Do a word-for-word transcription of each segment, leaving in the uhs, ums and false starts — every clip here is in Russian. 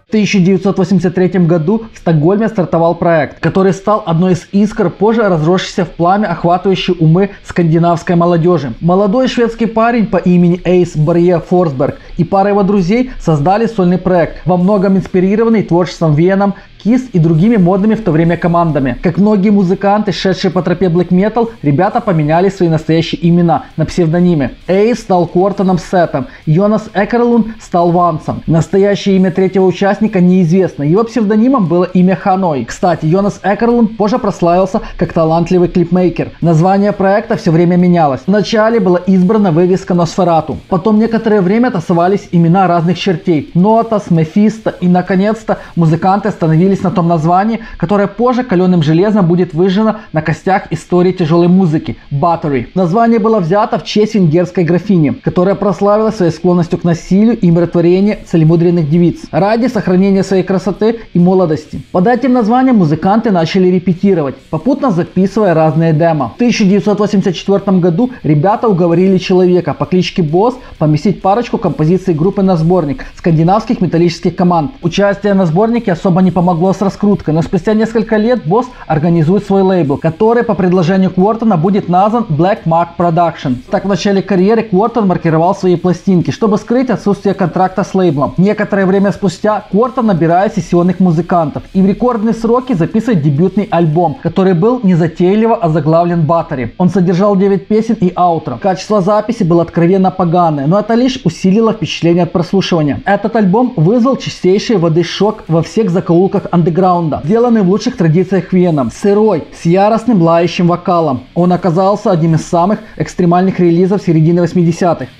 В тысяча девятьсот восемьдесят третьем году в Стокгольме стартовал проект, который стал одной из искр, позже разросшейся в пламя, охватывающей умы скандинавской молодежи. Молодой шведский парень по имени Эйс Барье Форсберг и пара его друзей создали сольный проект, во многом инспирированный творчеством Веном, Kiss и другими модными в то время командами. Как многие музыканты, шедшие по тропе Black Metal, ребята поменяли свои настоящие имена на псевдонимы. Эйс стал Кортоном Сетом, Йонас Экерлунд стал Вансом. Настоящее имя третьего участника неизвестно, его псевдонимом было имя Ханой. Кстати, Йонас Экерлунд позже прославился как талантливый клипмейкер. Название проекта все время менялось. Вначале была избрана вывеска Носферату, потом некоторое время тасовались имена разных чертей: Нотас, Мефисто, и наконец-то музыканты остановились на том названии, которое позже каленым железом будет выжжено на костях истории тяжелой музыки – Battery. Название было взято в честь венгерской графини, которая прославилась своей склонностью к насилию и умиротворению целомудренных девиц ради сохранения своей красоты и молодости. Под этим названием музыканты начали репетировать, попутно записывая разные демо. В тысяча девятьсот восемьдесят четвёртом году ребята уговорили человека по кличке Босс поместить парочку композиций группы на сборник скандинавских металлических команд. Участие на сборнике особо не помогло с раскруткой, но спустя несколько лет Босс организует свой лейбл, который по предложению Квортона будет назван Black Mark Production. Так, в начале карьеры Квортон маркировал свои пластинки, чтобы скрыть отсутствие контракта с лейблом. Некоторое время спустя Квортон набирает сессионных музыкантов и в рекордные сроки записывает дебютный альбом, который был незатейливо озаглавлен Battery. Он содержал девять песен и аутро. Качество записи было откровенно поганое, но это лишь усилило впечатление от прослушивания. Этот альбом вызвал чистейший воды шок во всех закоулках андеграунда, сделанный в лучших традициях Веном, сырой, с яростным лающим вокалом. Он оказался одним из самых экстремальных релизов середины восьмидесятых.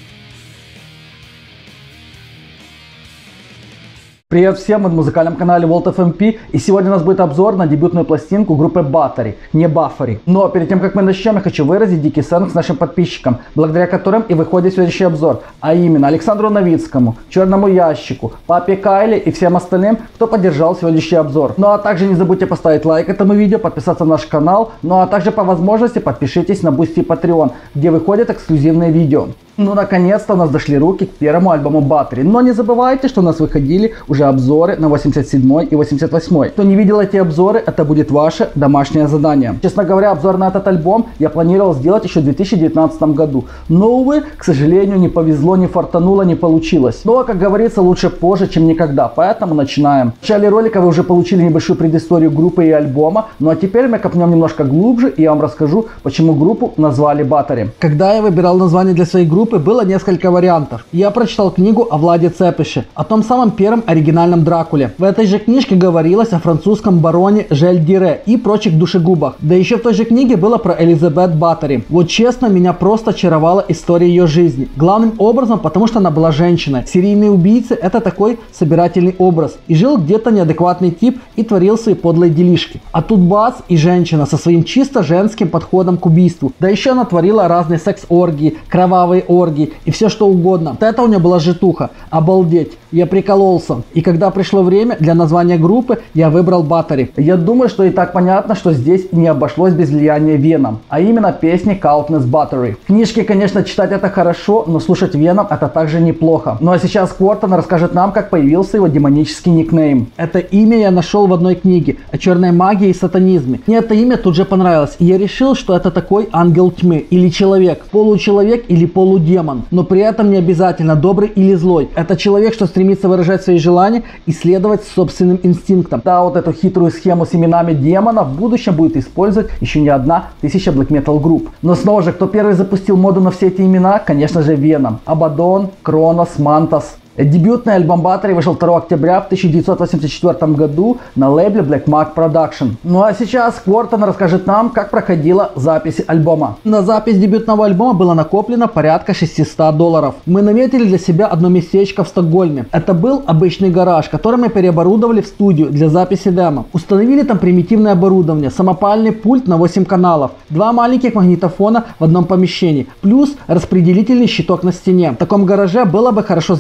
Привет всем, мы на музыкальном канале World эф эм пи, и сегодня у нас будет обзор на дебютную пластинку группы Battery, не Buffery. Но перед тем как мы начнем, я хочу выразить дикий сенс нашим подписчикам, благодаря которым и выходит следующий обзор, а именно Александру Новицкому, Черному Ящику, Папе Кайле и всем остальным, кто поддержал сегодняшний обзор. Ну а также не забудьте поставить лайк этому видео, подписаться на наш канал, ну а также по возможности подпишитесь на Boosty и Patreon, где выходят эксклюзивные видео. Ну, наконец-то у нас дошли руки к первому альбому Battery. Но не забывайте, что у нас выходили уже обзоры на восемьдесят седьмой и восемьдесят восьмой. Кто не видел эти обзоры, это будет ваше домашнее задание. Честно говоря, обзор на этот альбом я планировал сделать еще в две тысячи девятнадцатом году. Но, увы, к сожалению, не повезло, не фартануло, не получилось. Но, как говорится, лучше позже, чем никогда. Поэтому начинаем. В начале ролика вы уже получили небольшую предысторию группы и альбома. Ну а теперь мы копнем немножко глубже, и я вам расскажу, почему группу назвали Battery. Когда я выбирал название для своей группы, было несколько вариантов. Я прочитал книгу о Владе Цепише, о том самом первом оригинальном Дракуле. В этой же книжке говорилось о французском бароне Жель Дире и прочих душегубах. Да еще в той же книге было про Элизабет Battery. Вот честно, меня просто очаровала история ее жизни. Главным образом, потому что она была женщиной. Серийные убийцы — это такой собирательный образ. И жил где-то неадекватный тип и творил свои подлые делишки. А тут бац, и женщина со своим чисто женским подходом к убийству. Да еще она творила разные секс-оргии, кровавые оргии и все что угодно. Вот это у меня была житуха. Обалдеть. Я прикололся. И когда пришло время для названия группы, я выбрал Battery. Я думаю, что и так понятно, что здесь не обошлось без влияния Веном. А именно песни Countless Battery. Книжки, конечно, читать это хорошо, но слушать Веном это также неплохо. Ну а сейчас Квортон расскажет нам, как появился его демонический никнейм. Это имя я нашел в одной книге о черной магии и сатанизме. Мне это имя тут же понравилось. И я решил, что это такой ангел тьмы или человек. Получеловек или полудемон. Но при этом не обязательно добрый или злой. Это человек, что стремится выражать свои желания и следовать собственным инстинктам. Да, вот эту хитрую схему с именами демонов в будущем будет использовать еще не одна тысяча Black Metal групп. Но снова же, кто первый запустил моду на все эти имена? Конечно же, Веном. Абадон, Кронос, Мантас. Дебютный альбом Battery вышел второго октября в тысяча девятьсот восемьдесят четвёртом году на лейбле Black Mark Production. Ну а сейчас Квортон расскажет нам, как проходила запись альбома. На запись дебютного альбома было накоплено порядка шестисот долларов. Мы наметили для себя одно местечко в Стокгольме. Это был обычный гараж, который мы переоборудовали в студию для записи демо. Установили там примитивное оборудование, самопальный пульт на восемь каналов, два маленьких магнитофона в одном помещении, плюс распределительный щиток на стене. В таком гараже было бы хорошо записывать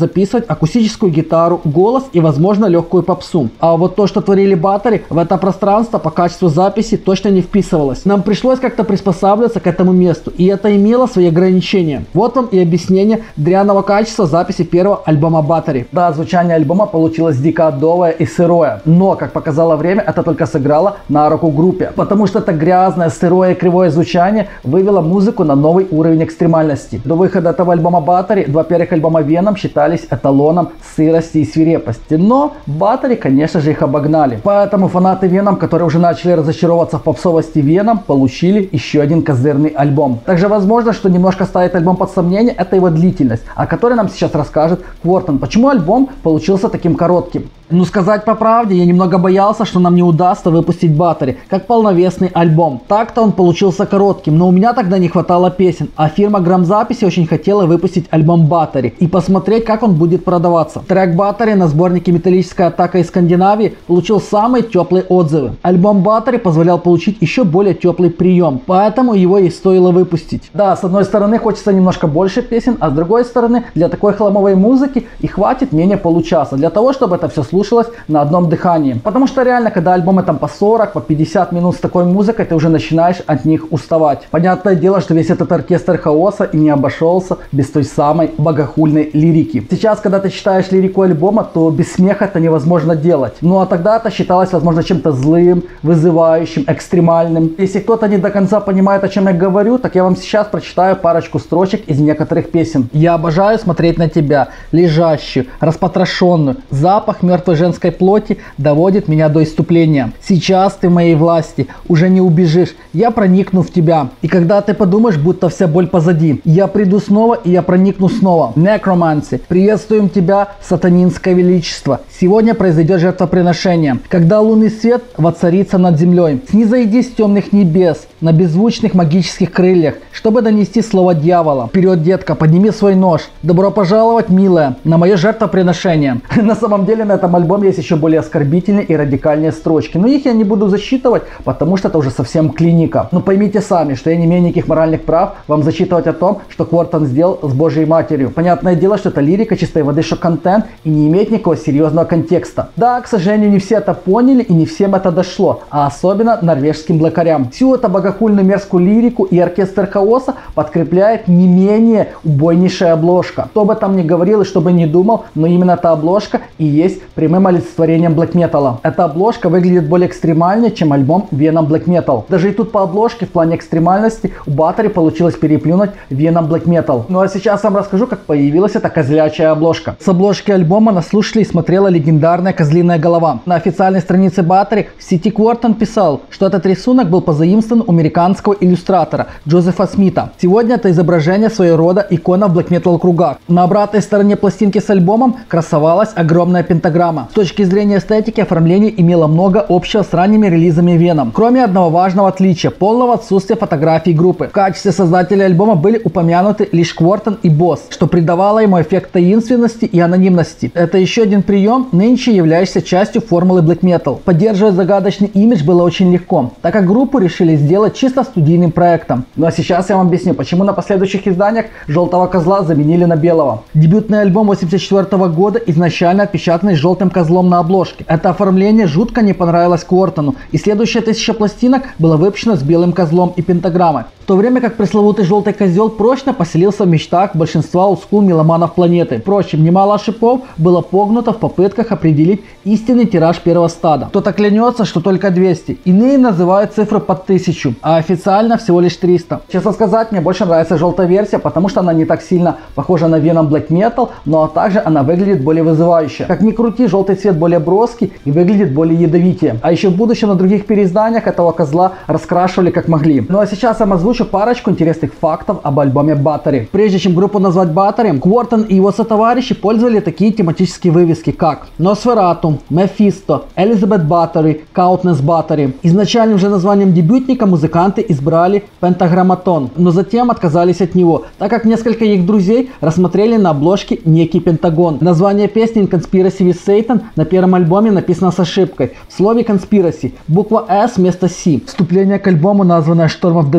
акустическую гитару, голос и, возможно, легкую попсу. А вот то, что творили Battery, в это пространство по качеству записи точно не вписывалось. Нам пришлось как-то приспосабливаться к этому месту, и это имело свои ограничения. Вот вам и объяснение дрянного качества записи первого альбома Battery. Да, звучание альбома получилось дико адовое и сырое, но, как показало время, это только сыграло на руку группе, потому что это грязное, сырое и кривое звучание вывело музыку на новый уровень экстремальности. До выхода этого альбома Battery два первых альбома Venom считались эталоном сырости и свирепости, но Battery, конечно же, их обогнали. Поэтому фанаты Venom, которые уже начали разочаровываться в попсовости Venom, получили еще один козырный альбом. Также возможно, что немножко ставит альбом под сомнение, это его длительность, о которой нам сейчас расскажет Quorthon. Почему альбом получился таким коротким? Ну, сказать по правде, я немного боялся, что нам не удастся выпустить Battery как полновесный альбом. Так-то он получился коротким, но у меня тогда не хватало песен, а фирма Грамзаписи очень хотела выпустить альбом Battery и посмотреть, как он будет продаваться. Трек Battery на сборнике «Металлическая атака» из Скандинавии получил самые теплые отзывы. Альбом Battery позволял получить еще более теплый прием, поэтому его и стоило выпустить. Да, с одной стороны хочется немножко больше песен, а с другой стороны для такой хламовой музыки и хватит менее получаса для того, чтобы это все слушалось на одном дыхании. Потому что реально, когда альбомы там по сорок, по пятьдесят минут с такой музыкой, ты уже начинаешь от них уставать. Понятное дело, что весь этот оркестр хаоса и не обошелся без той самой богохульной лирики. Сейчас, когда ты читаешь лирику альбома, то без смеха это невозможно делать. Ну а тогда это считалось, возможно, чем-то злым, вызывающим, экстремальным. Если кто-то не до конца понимает, о чем я говорю, так я вам сейчас прочитаю парочку строчек из некоторых песен. Я обожаю смотреть на тебя, лежащую, распотрошенную. Запах мертвой женской плоти доводит меня до исступления. Сейчас ты в моей власти, уже не убежишь. Я проникну в тебя. И когда ты подумаешь, будто вся боль позади, я приду снова и я проникну снова. Некроманси, приветствуем тебя, сатанинское величество. Сегодня произойдет жертвоприношение, когда лунный свет воцарится над землей. Снизойди с темных небес на беззвучных магических крыльях, чтобы донести слово дьявола. Вперед, детка, подними свой нож. Добро пожаловать, милая, на мое жертвоприношение. На самом деле на этом альбоме есть еще более оскорбительные и радикальные строчки, но их я не буду засчитывать, потому что это уже совсем клиника. Но поймите сами, что я не имею никаких моральных прав вам зачитывать о том, что Quorthon сделал с Божьей Матерью. Понятное дело, что это лирика чистой воды шок-контент и не имеет никакого серьезного контекста. Да, к сожалению, не все это поняли и не всем это дошло, а особенно норвежским блокарям. Всю эту богохульную мерзкую лирику и оркестр хаоса подкрепляет не менее убойнейшая обложка. Кто бы там ни говорил и что бы ни думал, но именно эта обложка и есть прямым олицетворением блэк металла. Эта обложка выглядит более экстремальнее, чем альбом Venom Black Metal. Даже и тут по обложке в плане экстремальности у Battery получилось переплюнуть Venom Black Metal. Ну а сейчас я вам расскажу, как появилась эта козлячая обложка. С обложки альбома на слушателей смотрела легендарная козлиная голова. На официальной странице Battery в сети Quorthon писал, что этот рисунок был позаимствован у американского иллюстратора Джозефа Смита. Сегодня это изображение своего рода икона в Black Metal кругах. На обратной стороне пластинки с альбомом красовалась огромная пентаграмма. С точки зрения эстетики оформление имело много общего с ранними релизами Venom, кроме одного важного отличия – полного отсутствия фотографий группы. В качестве создателей альбома были упомянуты лишь Quorthon и Босс, что придавало ему эффект таинственности и анонимности. Это еще один прием, нынче являющийся частью формулы Black Metal. Поддерживать загадочный имидж было очень легко, так как группу решили сделать чисто студийным проектом. Ну а сейчас я вам объясню, почему на последующих изданиях желтого козла заменили на белого. Дебютный альбом восемьдесят четвёртого года изначально отпечатанный с желтым козлом на обложке. Это оформление жутко не понравилось Quorthon, и следующая тысяча пластинок была выпущена с белым козлом и пентаграммой. В то время как пресловутый желтый козел прочно поселился в мечтах большинства олдскул меломанов планеты. Впрочем, немало шипов было погнуто в попытках определить истинный тираж первого стада. Кто-то клянется, что только двести, иные называют цифры под тысячу, а официально всего лишь триста. Честно сказать, мне больше нравится желтая версия, потому что она не так сильно похожа на Venom Black Metal, но также она выглядит более вызывающе. Как ни крути, желтый цвет более броский и выглядит более ядовитее. А еще в будущем на других переизданиях этого козла раскрашивали как могли. Ну а сейчас я вам озвучу парочку интересных фактов об альбоме Battery. Прежде чем группу назвать Battery, Quorthon и его сотоварищи пользовали такие тематические вывески, как Nosferatu, Mephisto, Elizabeth Battery, Countless Battery. Изначальным же названием дебютника музыканты избрали Pentagramatон, но затем отказались от него, так как несколько их друзей рассмотрели на обложке некий пентагон. Название песни Conspiracy with Satan на первом альбоме написано с ошибкой. В слове Conspiracy буква S вместо C. Вступление к альбому, названное Storm of Domination,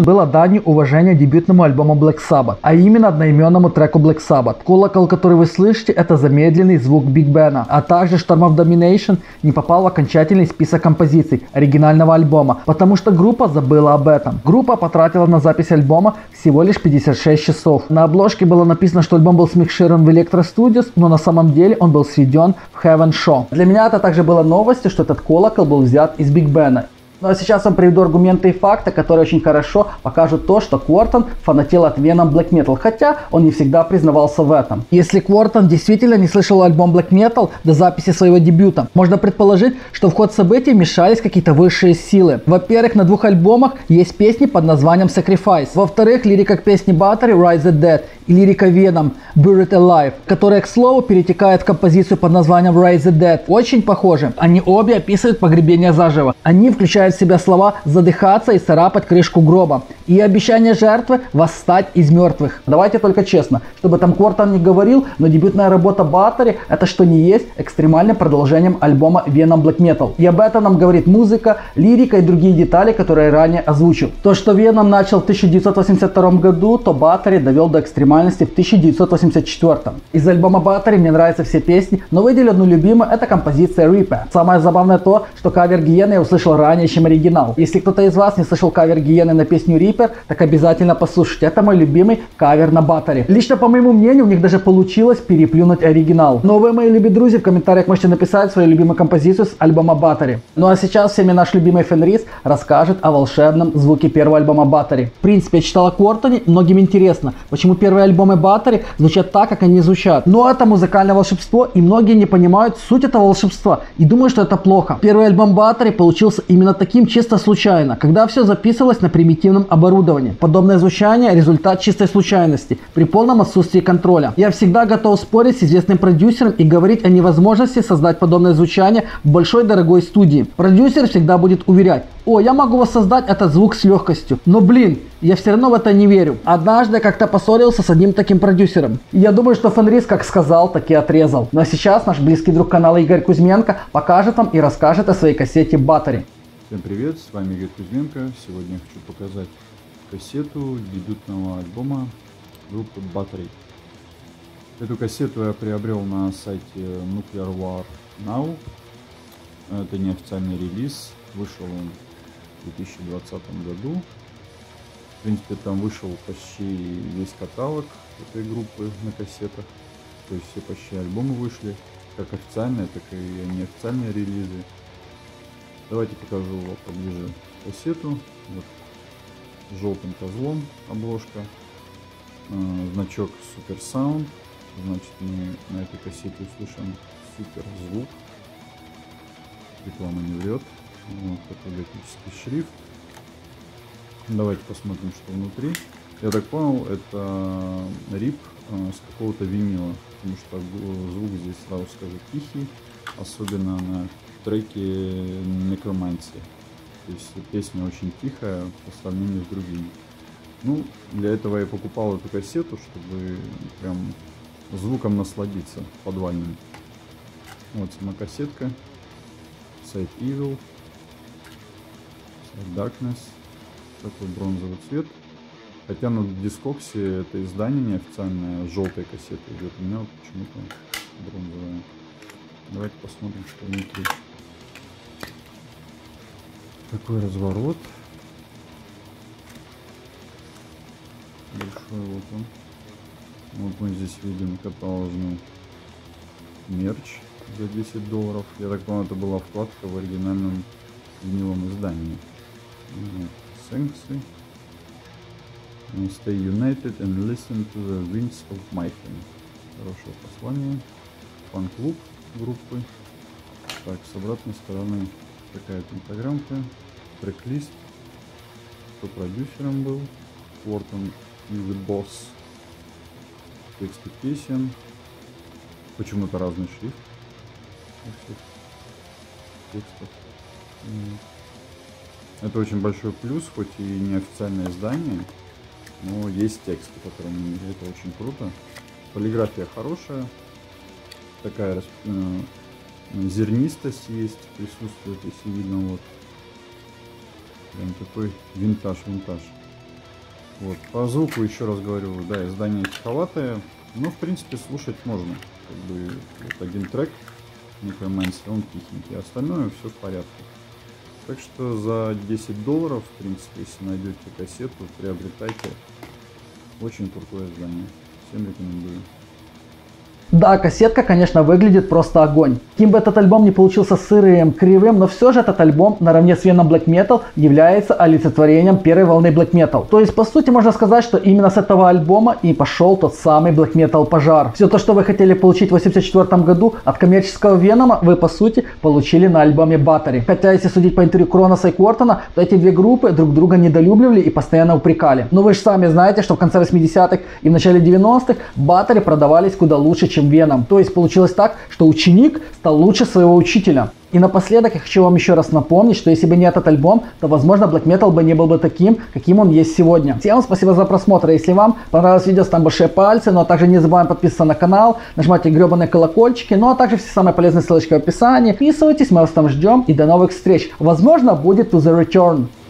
Domination было данью уважения дебютному альбому Black Sabbath, а именно одноименному треку Black Sabbath. Колокол, который вы слышите, это замедленный звук Биг Бена, а также Storm of Domination не попал в окончательный список композиций оригинального альбома, потому что группа забыла об этом. Группа потратила на запись альбома всего лишь пятьдесят шесть часов. На обложке было написано, что альбом был смикширован в Electro Studios, но на самом деле он был сведен в Heaven Show. Для меня это также было новостью, что этот колокол был взят из Биг Бена. Ну а сейчас вам приведу аргументы и факты, которые очень хорошо покажут то, что Квортон фанател от Venom Black Metal, хотя он не всегда признавался в этом. Если Квортон действительно не слышал альбом Black Metal до записи своего дебюта, можно предположить, что в ход событий мешались какие-то высшие силы. Во-первых, на двух альбомах есть песни под названием Sacrifice. Во-вторых, лирика к песне Battery Rise the Dead и лирика Venom Buried Alive, которая, к слову, перетекает в композицию под названием Rise the Dead, очень похожи. Они обе описывают погребение заживо. Они включают в себя слова «задыхаться» и «царапать крышку гроба» и обещание жертвы «восстать из мертвых». Давайте только честно, чтобы там Квортон не говорил, но дебютная работа Battery — это что ни есть экстремальным продолжением альбома Venom Black Metal. И об этом нам говорит музыка, лирика и другие детали, которые я ранее озвучил. То, что Venom начал в тысяча девятьсот восемьдесят втором году, то Battery довел до экстремальности в тысяча девятьсот восемьдесят четвёртом. Из альбома Battery мне нравятся все песни, но выделю одну любимую, это композиция Reaper. Самое забавное то, что кавер Гиены я услышал ранее, чем оригинал. Если кто-то из вас не слышал кавер Гиены на песню Reaper, так обязательно послушайте. Это мой любимый кавер на Battery. Лично, по моему мнению, у них даже получилось переплюнуть оригинал. Но вы, мои любимые друзья, в комментариях можете написать свою любимую композицию с альбома Battery. Ну а сейчас всеми наш любимый Фенрис расскажет о волшебном звуке первого альбома Battery. В принципе, я читал о Квортоне, многим интересно, почему первые альбомы Battery звучат так, как они звучат. Но это музыкальное волшебство, и многие не понимают суть этого волшебства и думают, что это плохо. Первый альбом Battery получился именно таким чисто случайно, когда все записывалось на примитивном оборудовании. Подобное звучание – результат чистой случайности, при полном отсутствии контроля. Я всегда готов спорить с известным продюсером и говорить о невозможности создать подобное звучание в большой дорогой студии. Продюсер всегда будет уверять: о, я могу воссоздать этот звук с легкостью. Но блин, я все равно в это не верю. Однажды я как-то поссорился с одним таким продюсером. И я думаю, что Фенрис как сказал, так и отрезал. Ну а сейчас наш близкий друг канала Игорь Кузьменко покажет вам и расскажет о своей кассете Battery. Всем привет, с вами Игорь Кузьменко. Сегодня я хочу показать кассету дебютного альбома группы Battery. Эту кассету я приобрел на сайте Nuclear War Now. Это неофициальный релиз. Вышел он в две тысячи двадцатом году. В принципе, там вышел почти весь каталог этой группы на кассетах. То есть все почти альбомы вышли, как официальные, так и неофициальные релизы. Давайте покажу вам поближе кассету. Вот желтым козлом обложка. Значок Super Sound. Значит, мы на этой кассете услышим супер звук. Реклама не врет. Вот фотографический шрифт. Давайте посмотрим, что внутри. Я так понял, это рип с какого-то винила, потому что звук здесь, сразу скажу, тихий, особенно на треке Necromancy. То есть песня очень тихая по сравнению с другими. Ну, для этого я покупал эту кассету, чтобы прям звуком насладиться подвальным. Вот сама кассетка. Side Evil. Side Darkness. Такой бронзовый цвет. Хотя на дискоксе это издание неофициальное, с желтой кассетой идет. У меня вот почему-то бронзовая. Давайте посмотрим, что внутри. Такой разворот. Большой вот он. Вот мы здесь видим каталожный мерч за десять долларов. Я так понял, это была вкладка в оригинальном виниловом издании. Вот. Санкции. Stay united and listen to the winds of my hand. Хорошее послание. Фан-клуб группы. Так, с обратной стороны такая пентаграммка. Трек-лист. Кто продюсером был. Квортон и The Boss. Тексты песен. Почему-то разный шрифт. Текстов. Это очень большой плюс, хоть и неофициальное издание, но есть текст, который это очень круто. Полиграфия хорошая, такая э, зернистость есть, присутствует, если видно, вот прям такой винтаж-винтаж. Вот. По звуку, еще раз говорю, да, издание тиховатое, но в принципе слушать можно. Как бы вот один трек, Necromancer, он тихенький, остальное все в порядке. Так что за десять долларов, в принципе, если найдете кассету, приобретайте. Очень крутое издание. Всем рекомендую. Да, кассетка, конечно, выглядит просто огонь. Каким бы этот альбом не получился сырым, кривым, но все же этот альбом наравне с Venom Black Metal является олицетворением первой волны Black Metal. То есть, по сути, можно сказать, что именно с этого альбома и пошел тот самый Black Metal пожар. Все то, что вы хотели получить в восемьдесят четвёртом году от коммерческого Венома, вы, по сути, получили на альбоме Battery. Хотя, если судить по интервью Кроноса и Кортона, то эти две группы друг друга недолюбливали и постоянно упрекали. Но вы же сами знаете, что в конце восьмидесятых и в начале девяностых Battery продавались куда лучше, чем Venom. То есть получилось так, что ученик стал лучше своего учителя. И напоследок я хочу вам еще раз напомнить, что если бы не этот альбом, то возможно Black Metal бы не был бы таким, каким он есть сегодня. Всем спасибо за просмотр. Если вам понравилось видео, ставьте большие пальцы, ну а также не забываем подписываться на канал, нажимайте гребаные колокольчики, ну а также все самые полезные ссылочки в описании. Подписывайтесь, мы вас там ждем и до новых встреч. Возможно будет To The Return.